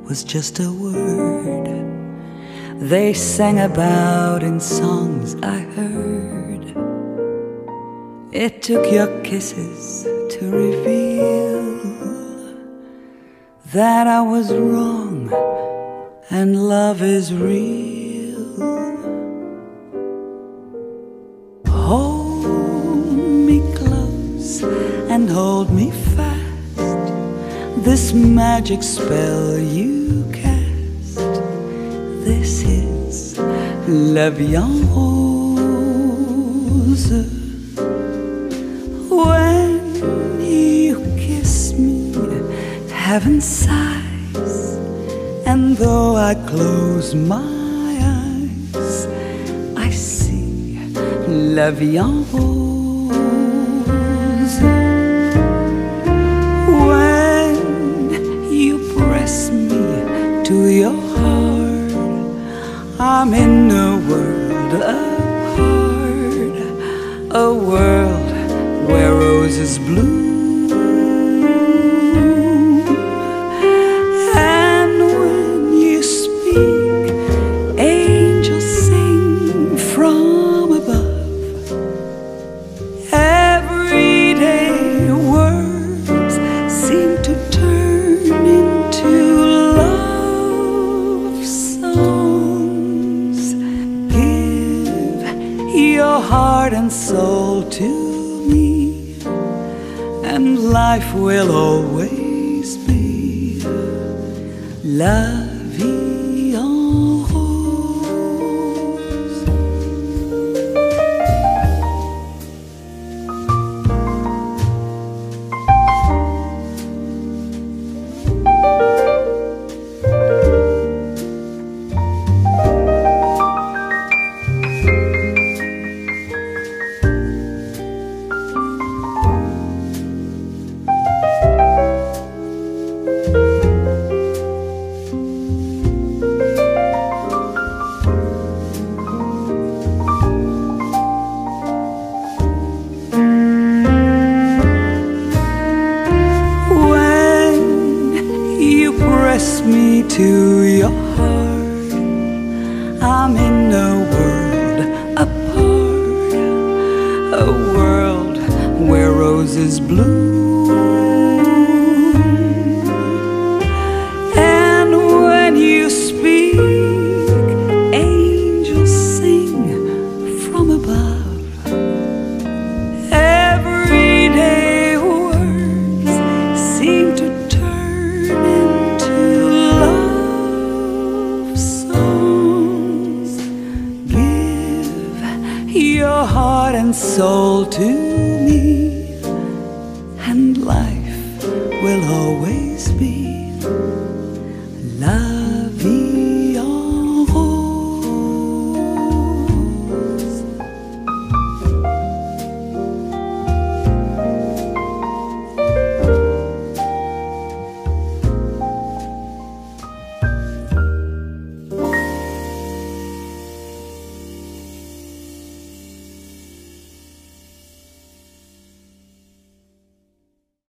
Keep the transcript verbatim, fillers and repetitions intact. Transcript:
was just a word they sang about in songs I heard. It took your kisses to reveal that I was wrong and love is real. Hold me close and hold me fast, this magic spell you cast. This is La Vie en Rose. When you kiss me, heaven sighs, and though I close my eyes, I see La Vie en Rose. When you press me to your heart, I'm in a world apart, a world where roses bloom. And when you speak, angels sing from above. Everyday words seem to turn into love songs. Give your heart and soul to me, and life will always be La Vie en Rose. Press me to your heart, I'm in a world apart, a world where roses bloom. And when you speak, angels sing from above. Everyday words seem to turn into your heart and soul to me, and life will always be